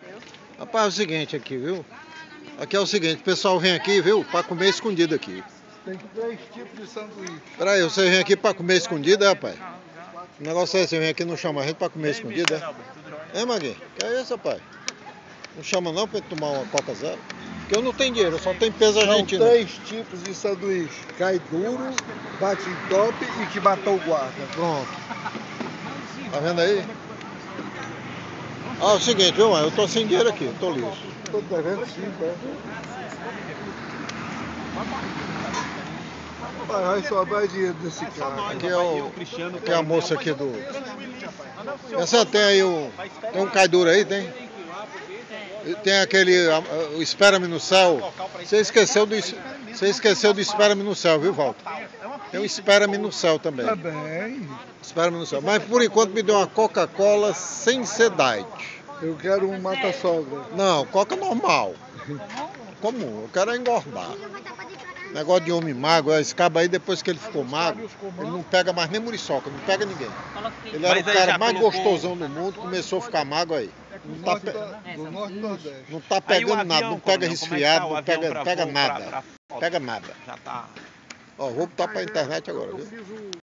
Rapaz, é o seguinte aqui, viu? Aqui é o seguinte, o pessoal vem aqui, viu? Pra comer escondido aqui. Tem 3 tipos de sanduíche. Peraí, você vem aqui pra comer escondido, rapaz? O negócio é esse, você vem aqui e não chama a gente pra comer escondido, é? É, Maguinho? Que é isso, rapaz? Não chama não pra gente tomar uma Coca Zero? Porque eu não tenho dinheiro, eu só tenho peso argentino. São 3 tipos de sanduíche. Cai duro, bate em top e que matou o guarda. Pronto. Tá vendo aí? Ah, é o seguinte, viu, mano? Eu tô sem dinheiro aqui, tô liso. Tô devendo 5, é? Vai sobrar dinheiro desse cara. Aqui é a moça aqui do... Você tem aí tem um cai duro aí, tem? Tem aquele... O Espera-me no Céu. Você esqueceu do Espera-me no Céu, viu, Walter? Tem um Espera-me no Céu também. Tá bem. Espera-me no Céu. Mas por enquanto me deu uma Coca-Cola sem ser diet. Eu quero um mata-sogra. Não, Coca normal. Comum, eu quero é engordar. Negócio de homem magro, esse cabo aí, depois que ele ficou magro, ele não pega mais nem muriçoca, não pega ninguém. Ele era o cara mais gostosão do mundo, começou a ficar magro aí. Do norte do Nordeste. Não tá pegando nada, não pega resfriado, não pega nada. Pega nada. Já tá. Ó, vou botar pra internet agora, viu?